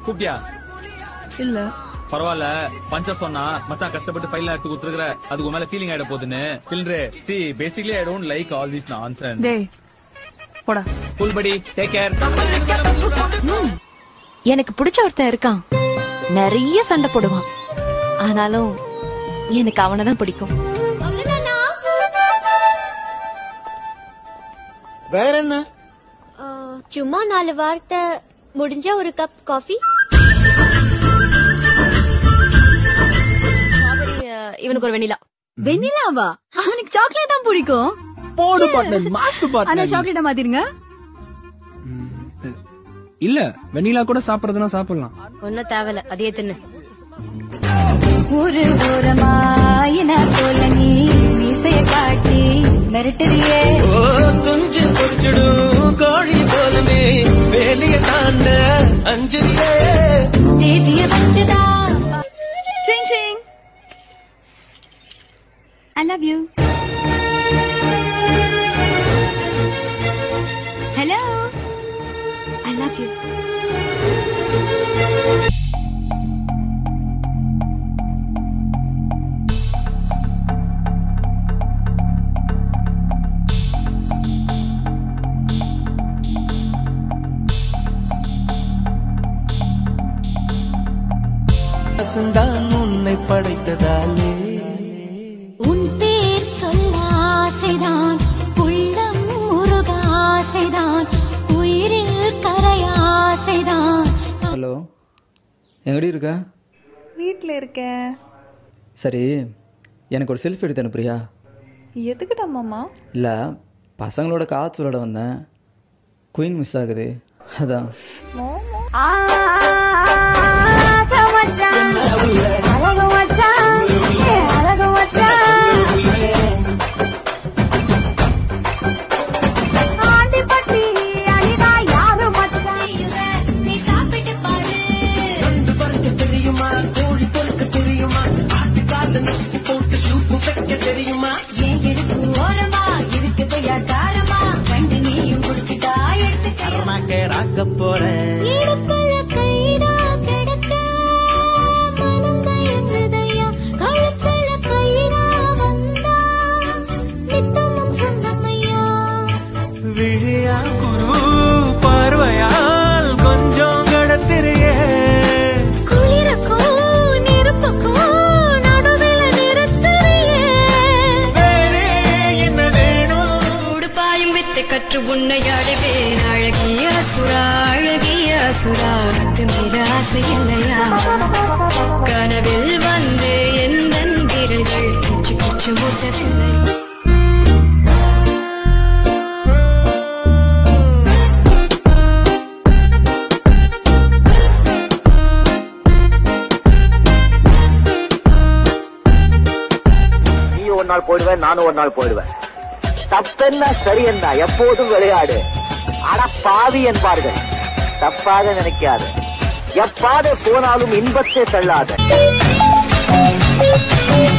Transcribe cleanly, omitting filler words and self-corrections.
கூப்பிட்டியா? இல்ல. பரவாயில்ல, பஞ்ச சொன்னா மச்சான் கஷ்டப்பட்டு ஃபைல் எடுத்து கொடுத்துருக்கற, அதுக்கு மேல ஃபீலிங் ஆயிட போகுதுன்னு. சில்ட்ரே சி basically I don't like all this nonsense. டேய் போடா. கூல் படி, டேக் கேர். எனக்கு பிடிச்ச ஒருத்தன் இருக்கான், நிறைய சண்டை போடுவான், ஆனாலும் எனக்கு அவனதான் பிடிக்கும். வேற என்ன? சும்மா 4 வார்த்தை முடிஞ்ச ஒரு கப் காஃபி. இவனுக்கு ஒரு வெண்ணிலா. வெண்ணிலாவா? அவனுக்கு சாக்லேட் தான் பிடிக்கும். போடு பார்ட்னர், மாசு பார்ட்னர். ஆனா சாக்லேட்ட மாத்திருங்க. இல்ல, வெண்ணிலா கூட சாப்பிடுறதுனா சாப்பிடலாம். ஒன்னும் தேவையில்ல, அதே தின்னு. ஒரு ஓரமாயின போல நீ மீசைய காட்டி மிரட்டுறியே. குஞ்சு பொறிச்சிடும் கோழி போலமே வேலைய தாண்ட அஞ்சலியே. தேதிய வச்சுதா. Ching ching. I love you. Hello. I love you. உன்னை படைத்ததாலே உன் பேர் சொல்ல ஆசைதான், உள்ளம் முருக ஆசைதான், உயிரில் கரையாசைதான். ஹலோ, எங்கடி இருக்க? வீட்ல இருக்கேன். சரி, எனக்கு ஒரு செல்ஃபி எடுத்து அனுப்புறியா? எதுக்குடா மாமா? இல்ல, பசங்களோட காய்ச்சலோட வந்தேன், குயின் மிஸ் ஆகுது, அதான். தெரியுமா ராக்க போறேன். விழியா குரு பார்வையால் கொஞ்சம் கடத்திரியே. கற்று உன்னையாடுவேன் அழகிய சுரா, அழகிய சுரா, ஆசை இல்லையா? கனவில் வந்து எந்த விரல்கள் கிச்சு கிச்சு மூட்டவில்லை. நீ ஒரு நாள் போயிடுவேன், நானும் ஒரு நாள் போயிடுவேன். தப்பென்ன சரி என்ன, எப்போதும் விளையாடு. அட பாவி என்பார்கள், தப்பாக நினைக்காது. எப்பாத போனாலும் இன்பத்தை தள்ளாத.